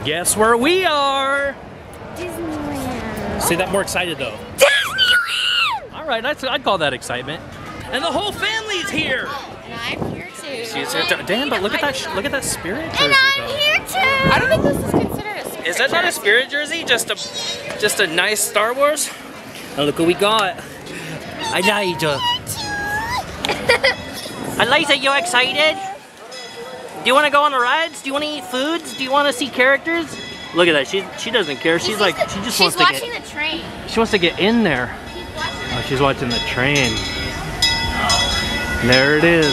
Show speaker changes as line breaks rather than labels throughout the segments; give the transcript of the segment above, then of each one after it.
Guess where we are?
Disneyland.
Say that more excited though.
Disneyland!
Alright, I'd call that excitement. And the whole family's here!
And I'm here too.
She's here too. Damn, but look at that spirit jersey
And I'm
though.
here too! I don't think this is considered a spirit
Is that not a spirit jersey? Just a nice Star Wars? And look what we got. Eliza. Eliza, you excited? Do you want to go on the rides? Do you want to eat foods? Do you want to see characters? Look at that. She doesn't care. She just wants to get.
She's watching the train.
She wants to get in there. Oh, she's watching the train. There it is.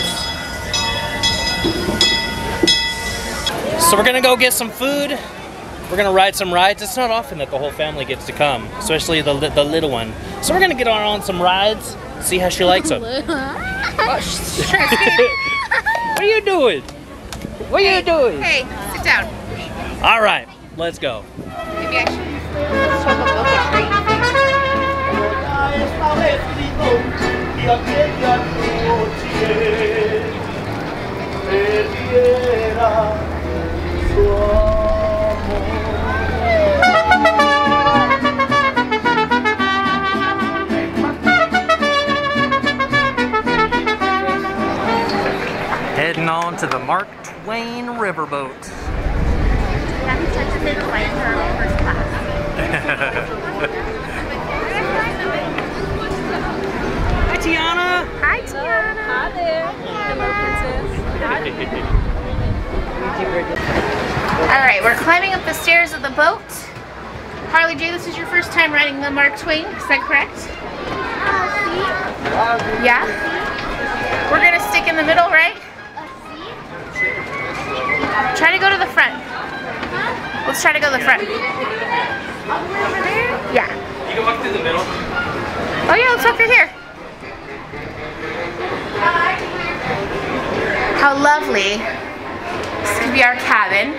So we're gonna go get some food. We're gonna ride some rides. It's not often that the whole family gets to come, especially the little one. So we're gonna get on some rides, see how she likes them.
Oh, sure.
What are you doing? What are you doing?
Hey, sit down.
All right, let's go.
Maybe I should swap up the train.
Heading on to the Mark Twain riverboat.
Happy to say the lights are on first class.
Hi, Tiana.
Hi, Tiana. Hi there. Hello, princess. All right, we're climbing up the stairs of the boat. Harley J, this is your first time riding the Mark Twain, is that correct? Yeah? We're gonna stick in the middle, right? Try to go to the front. Let's try to go to the front. Over there? Yeah.
You can walk through the middle.
Oh yeah, let's walk through here. How lovely. This could be our cabin.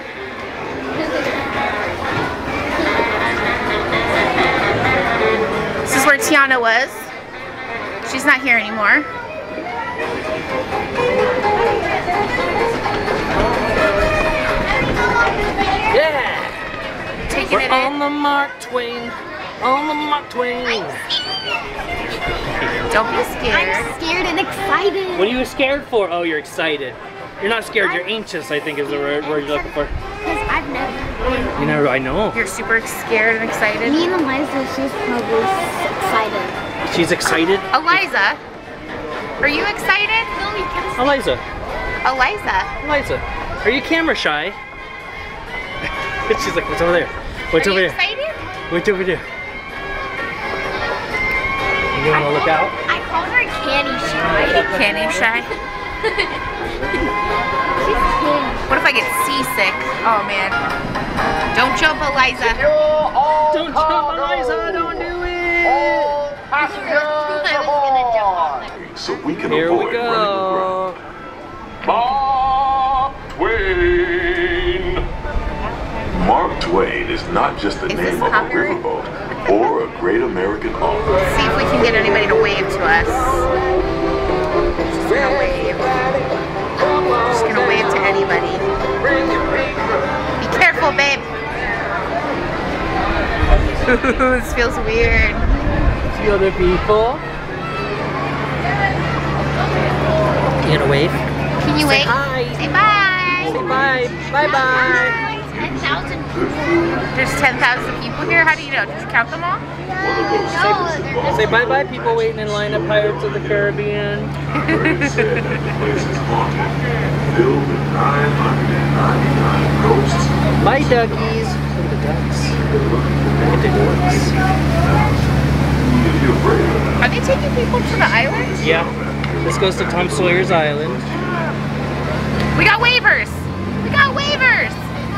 This is where Tiana was. She's not here anymore.
Yeah!
Taking it
We're on
in.
the Mark Twain. On the Mark Twain.
Don't be scared.
I'm scared and excited.
What are you scared for? Oh, you're excited. You're not scared, you're anxious, I think is the word you're looking for.
Because I've never been.
You never, I know.
You're super scared and excited.
Me and Eliza, she's probably excited.
She's excited?
Eliza, are you excited?
Eliza.
Eliza.
Are you camera shy? She's like, what's over there? What's
Are
over
you
there?
excited?
What's over there? You want to look out?
I call her candy shy.
Candy shy?
She's scared.
What if I get seasick? Oh man. Don't jump, Eliza.
Don't jump, Eliza, don't do it!
I was gonna jump off there.
So we can
Here
avoid
we
running
go.
aground. Mark Twain. Mark Twain is not just the
Is
name
this
of a
copyright?
riverboat or a great American author.
See if we can get anybody to wave to us. Just gonna wave. Just gonna wave to anybody. Be careful, babe. This feels weird.
See other people. You gonna wave?
Can you wave?
Hi.
Say bye.
Say bye. Bye bye.
10,000
There's 10,000 people here? How do you know? Did you count them all?
One of those famous involved.
Say bye bye, people waiting in line at Pirates of the Caribbean.
Brady said that the place is haunted, filled with 999 ghosts.
Bye, duckies. Look at the ducks. Look at the ducks.
If you're afraid of that,
Are they taking people to the island?
Yeah. This goes to Tom Sawyer's Island.
We got waivers! We got waivers!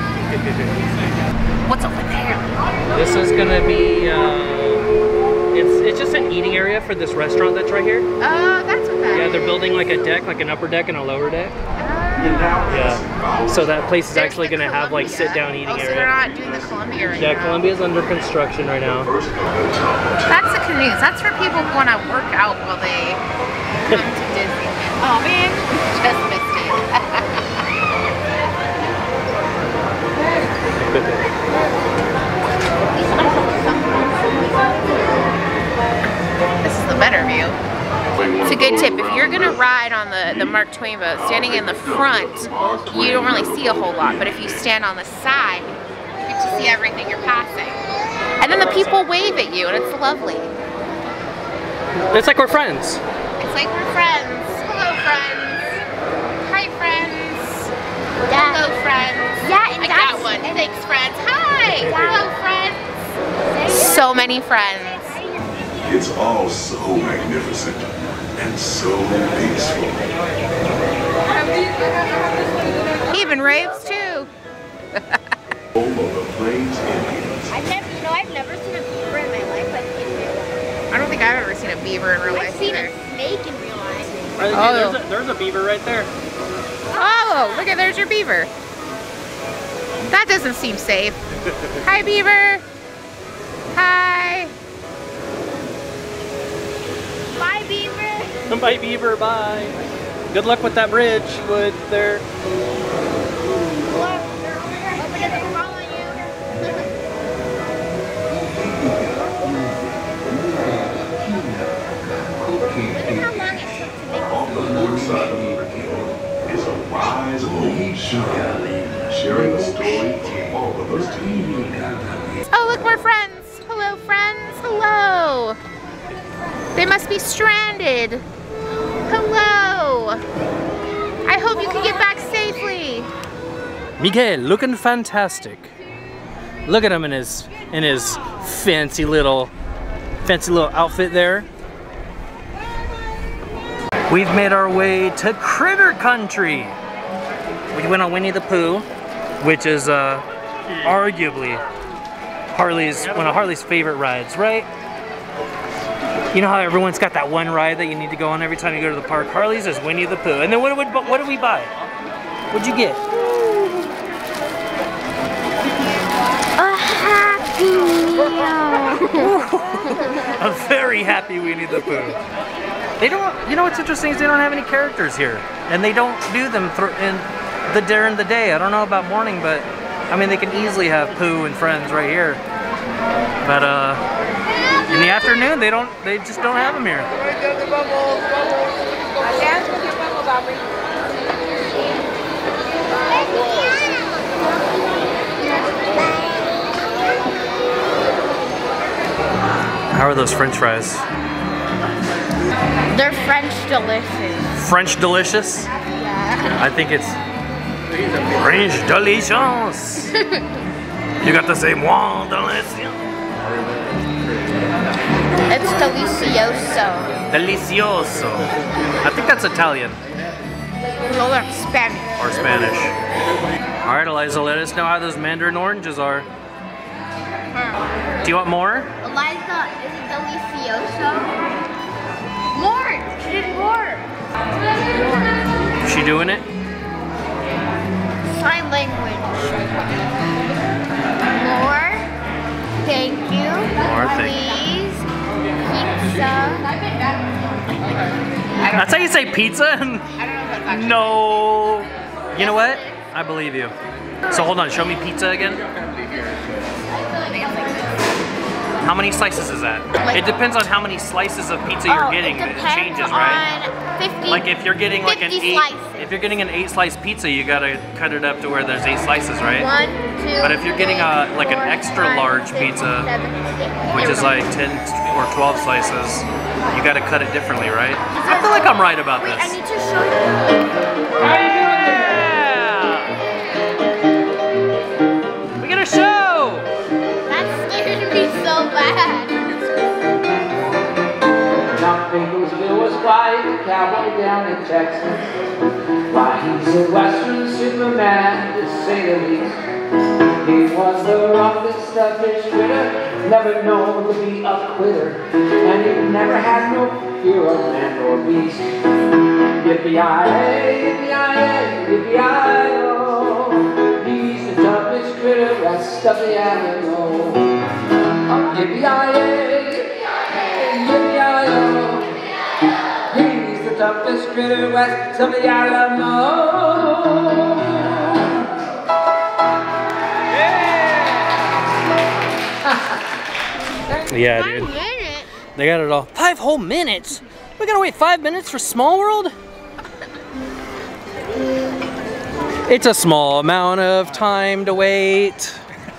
What's over there?
This is gonna be, it's just an eating area for this restaurant that's right here.
Oh, that's what that
Yeah,
is.
they're building like a deck, like an upper deck and a lower deck. Yeah. So that place is
There's
actually
the
gonna have like
Columbia.
sit-down eating
Oh, so
area.
they're not doing the Columbia right
Yeah,
now.
Columbia's under construction right now.
That's the canoes. That's for people who want to work out while they come to Disney. Oh man, just missed it. Good tip, if you're gonna ride on the Mark Twain boat, standing in the front, you don't really see a whole lot, but if you stand on the side, you get to see everything you're passing. And then the people wave at you, and it's lovely.
It's like we're friends.
It's like we're friends. Hello, friends. Hi, friends.
Yeah.
Hello, friends.
Yeah, and
I got one. Thanks, friends. Hi. Hello, friends. So many friends.
It's all so magnificent and so peaceful.
He even raves too.
Home of the Plains Indians.
I've never seen a beaver in my life, but
I don't think I've ever seen a beaver in real
I've
life
seen
either.
a snake in real life.
Oh. There's a beaver right there.
Oh, look at, there's your beaver. That doesn't seem safe. Hi, beaver. Hi.
Bye, beaver.
Bye, beaver. Bye. Good luck with that bridge. Wood there.
Hope it doesn't fall on you. Look at how long it took to make
On the north side of the river is a wise old shaman sharing a story for all of us to hear.
Oh, look, more friends. Hello, friends. Hello. They must be stranded. Hello. I hope you can get back safely.
Miguel, looking fantastic. Look at him in his fancy little outfit there. We've made our way to Critter Country. We went on Winnie the Pooh, which is arguably one of Harley's favorite rides, right? You know how everyone's got that one ride that you need to go on every time you go to the park? Harley's is Winnie the Pooh. And then what did we buy? What'd you get?
A happy meal.
A very happy Winnie the Pooh. They don't, you know what's interesting is they don't have any characters here. And they don't do them during the day. I don't know about morning, but I mean, they can easily have Pooh and friends right here. But in the afternoon, they just don't have them here. How are those French fries?
They're French delicious.
French delicious?
Yeah.
I think it's French delicious. You got to say moi delicious.
It's delicioso.
Delicioso. I think that's Italian
Oh, that's Spanish.
or Spanish. All right, Eliza, let us know how those mandarin oranges are. Do you want more?
Eliza, is it delicioso? More! She did more!
Is she doing it?
Sign language. More. Thank you.
More, thank you.
Please. Pizza.
That's how you say pizza?
I don't know if that's actually.
No. You know what? I believe you. So hold on, show me pizza again. How many slices is that? It depends on how many slices of pizza you're getting. It changes, right?
50.
Like if you're getting like an
50
8,
slices.
if you're getting an 8-slice pizza, you gotta cut it up to where there's 8 slices, right?
1, 2,
But if you're getting like an
4,
extra
5,
large
6,
pizza,
7, 8.
which is like 10 or 12 slices, you gotta cut it differently, right? I feel like I'm right about
Wait, I
this.
need to show you.
Yeah! We got a show!
That scared me so bad.
Now Finkersville was quite a cowboy down in Texas. Why, he's a western superman, to say the least. He was the roughest, toughest critter, never known to be a quitter, and he never had no fear of man or beast. Yippee-yi-yi, yippee-yi-yi, yippee-yi-yo. He's the toughest critter west of the Alamo. Yippee-yi-yi, yippee-yi-yo. He's the toughest critter west of the Alamo.
Yeah, dude. They got it all. 5 whole minutes? We gotta wait 5 minutes for Small World? It's a small amount of time to wait.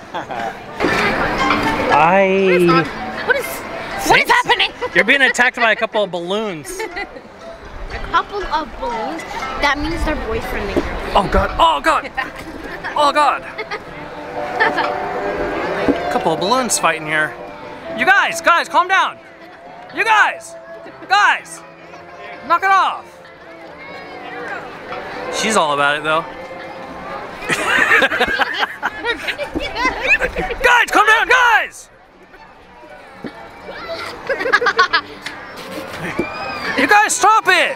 What is happening?
You're being attacked by a couple of balloons.
A couple of balloons? That means they're boyfriending her.
Oh God, oh God, oh God. A couple of balloons fighting here. You guys, calm down. You guys, knock it off. She's all about it though. Guys, calm down, guys! You guys, stop it!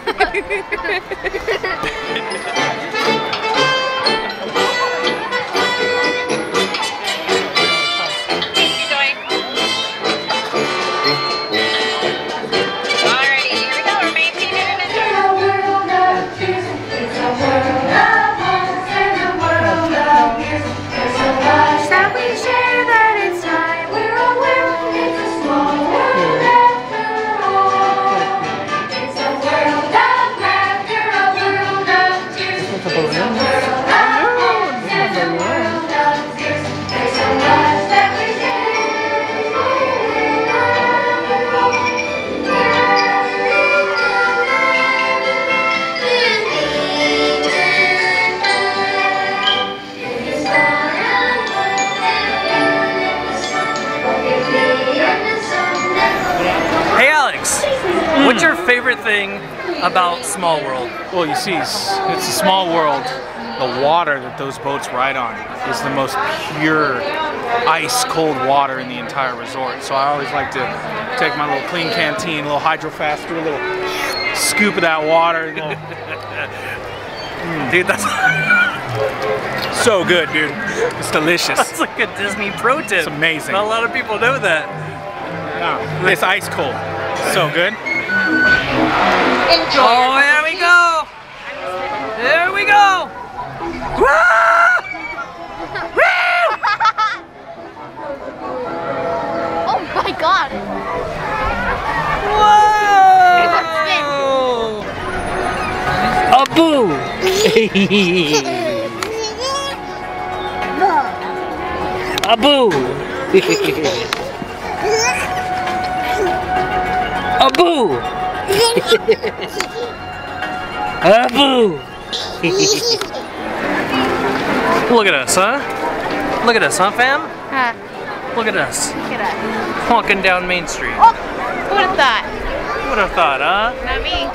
What's your favorite thing about Small World?
Well, you see, it's a small world. The water that those boats ride on is the most pure, ice-cold water in the entire resort. So I always like to take my little clean canteen, a little hydro flask, do a little scoop of that water.
Dude, that's
so good, dude. It's delicious.
That's like a Disney pro tip.
It's amazing.
Not a lot of people know that.
Yeah, it's ice cold. So good.
Enjoy.
Oh, there we go. There we go. Woo! Woo!
Oh my God!
Whoa! A boo! A boo! A boo! A boo! Look at us, huh? Look at us, huh, fam? Look at us.
Look at us.
Walking down Main Street.
Oh, who would have thought?
Who would have thought, huh?
Not me.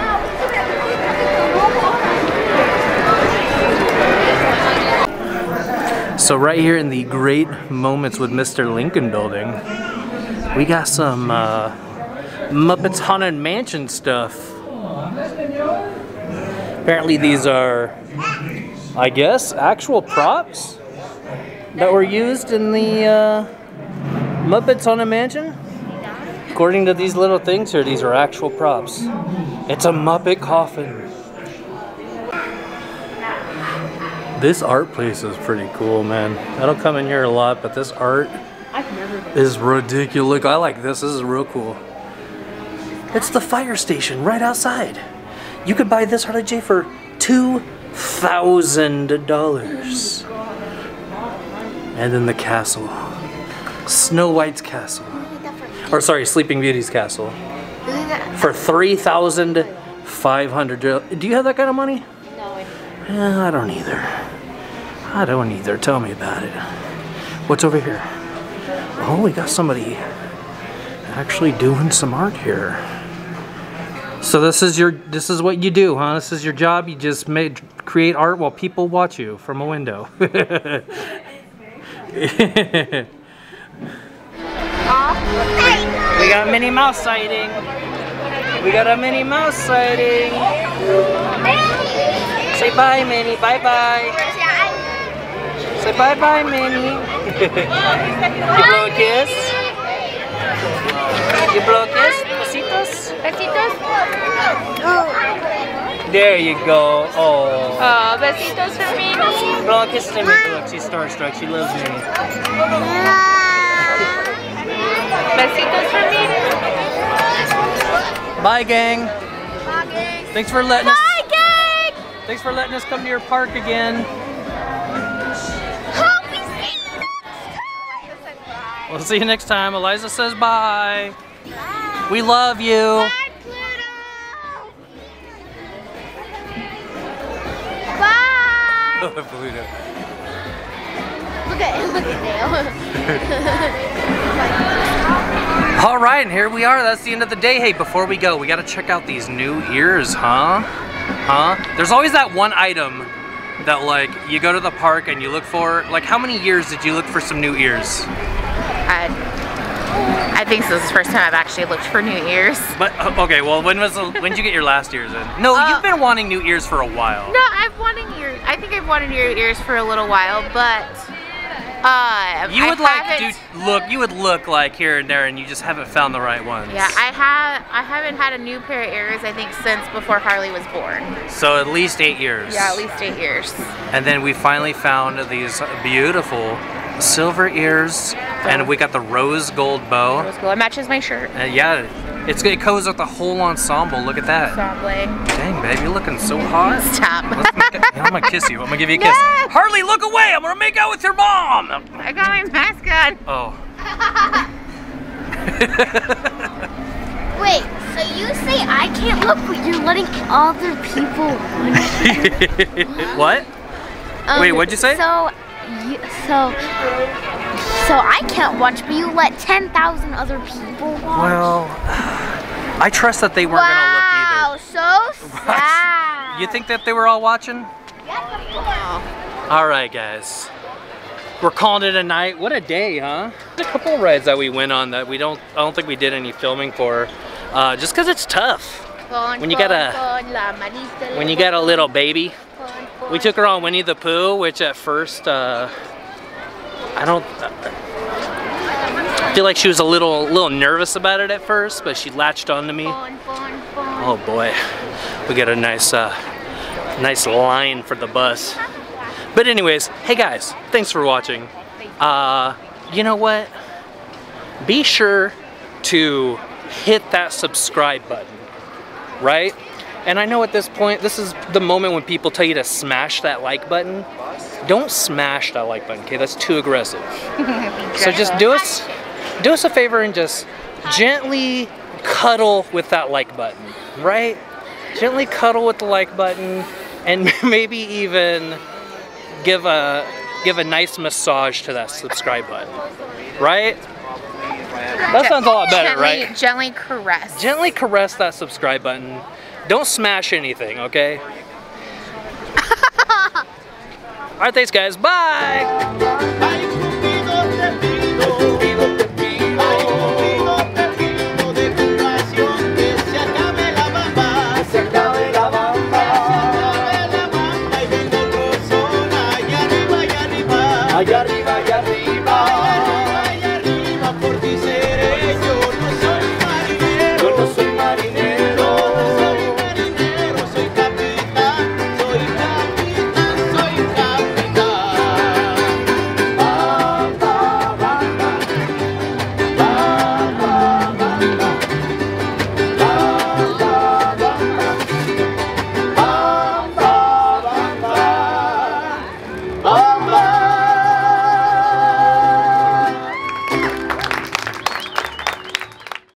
So right here in the Great Moments with Mr. Lincoln building, we got some Muppets Haunted Mansion stuff. Apparently these are, I guess, actual props that were used in the Muppets Haunted Mansion. According to these little things here, these are actual props. It's a Muppet coffin. This art place is pretty cool, man. I don't come in here a lot, but this art is ridiculous. I like this. This is real cool. It's the fire station right outside. You could buy this Harley J for $2,000. And then the castle. Snow White's castle. Or sorry, Sleeping Beauty's castle. For $3,500. Do you have that kind of money? No, I don't either. I don't either. Tell me about it. What's over here? Oh, we got somebody actually doing some art here. So this is what you do, huh? This is your job. You just create art while people watch you from a window. We got a Minnie Mouse sighting. We got a Minnie Mouse sighting. Say bye, Minnie. Bye bye. Say bye bye, Minnie. You blow a kiss? You blow a kiss? Besitos?
Besitos?
There you go. Oh.
Oh, besitos for me.
Blow a kiss to me. Look, she's starstruck. She loves me.
Besitos for me.
Bye, gang.
Bye, gang.
Thanks for letting us.
Bye, gang.
Thanks for letting us come to your park again.
Hope we see you next time.
We'll see you next time. Eliza says bye.
Bye.
We love you.
Bye, Pluto. Bye.
Pluto.
Look at Dale.
All right, and here we are. That's the end of the day. Hey, before we go, we got to check out these new ears, huh? There's always that one item that, like, you go to the park and you look for. Like, how many years did you look for some new ears?
I think this is the first time I've actually looked for new ears.
But okay, well, when did you get your last ears in? No, you've been wanting new ears for a while.
No, I think I've wanted new ears for a little while, but
you would look like here and there, and you just haven't found the right ones.
Yeah, I haven't had a new pair of ears, I think, since before Harley was born.
So at least 8 years.
Yeah, at least 8 years.
And then we finally found these beautiful silver ears, and we got the rose gold bow.
Rose gold. It matches my shirt.
Yeah, it goes with the whole ensemble. Look at that.
Probably.
Dang, babe, you're looking so hot.
Stop.
I'm gonna kiss you. I'm gonna give you a kiss. Harley, look away! I'm gonna make out with your mom.
I got my mask on.
Oh.
Wait, so you say I can't look, but you're letting other people
What? Wait, what'd you say?
So I can't watch, but you let 10,000 other people watch?
Well, I trust that they weren't gonna look either.
Wow, so sad.
You think that they were all watching?
Yes, of course.
All right, guys. We're calling it a night. What a day, huh? There's a couple rides that we went on that I don't think we did any filming for, just because it's tough. When you got a little baby. We took her on Winnie the Pooh, which at first, I feel like she was a little nervous about it at first, but she latched onto me. Oh boy, we got a nice line for the bus. But anyways, hey guys, thanks for watching. You know what? Be sure to hit that subscribe button, right? And I know at this point, this is the moment when people tell you to smash that like button. Don't smash that like button, okay? That's too aggressive. So just do us a favor and just gently cuddle with that like button, right? Gently cuddle with the like button, and maybe even give a nice massage to that subscribe button, right? That sounds a lot better, right?
Gently caress.
Gently caress that subscribe button. Don't smash anything, okay? Alright, thanks guys, bye!